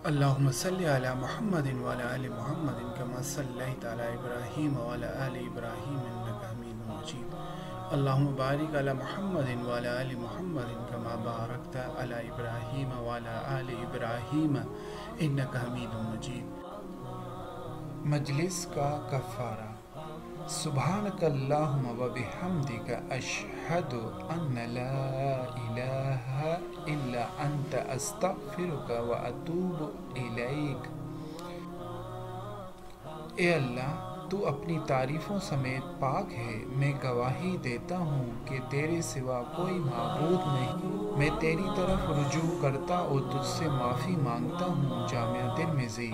اللهم صل على محمد وعلى آل محمد كما صليت على إبراهيم وعلى آل إبراهيم إنك حميد مجيد. اللهم بارك على محمد وعلى آل محمد كما باركت على إبراهيم وعلى آل إبراهيم إنك حميد مجيد. مجلس کا کفارہ. سبحانک اللہم و بحمدک اشہد ان لا الہ الا انت استغفرک و اتوب الیک. اے اللہ، تو اپنی تعریفوں سمیت پاک ہے. میں گواہی دیتا ہوں کہ تیرے سوا کوئی معبود نہیں. میں تیری طرف رجوع کرتا اور تجھ سے معافی مانگتا ہوں. جامعہ ترمذی.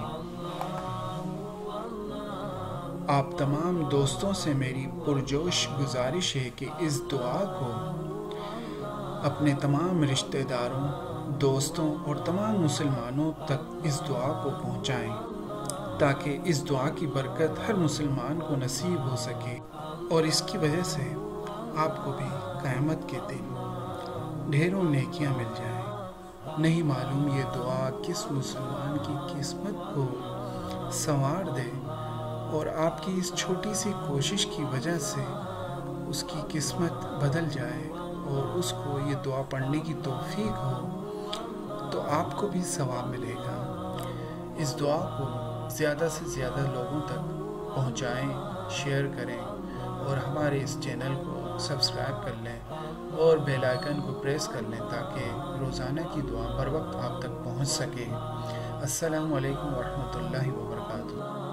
آپ تمام دوستوں سے میری پرجوش گزارش ہے کہ اس دعا کو اپنے تمام رشتہ داروں، دوستوں اور تمام مسلمانوں تک اس دعا کو پہنچائیں تاکہ اس دعا کی برکت ہر مسلمان کو نصیب ہو سکے اور اس کی وجہ سے آپ کو بھی قیامت کے دن ڈھیروں نیکیاں مل جائیں. نہیں معلوم یہ دعا کس مسلمان کی قسمت کو سنوار دے اور آپ کی اس چھوٹی سی کوشش کی وجہ سے اس کی قسمت بدل جائے اور اس کو یہ دعا پڑھنے کی توفیق ہو تو آپ کو بھی ثواب ملے گا. اس دعا کو زیادہ سے زیادہ لوگوں تک پہنچائیں، شیئر کریں اور ہمارے اس چینل کو سبسکرائب کر لیں اور بیل آئیکن کو پریس کر لیں تاکہ روزانہ کی دعا بر وقت آپ تک پہنچ سکے. السلام علیکم ورحمۃ اللہ وبرکاتہ.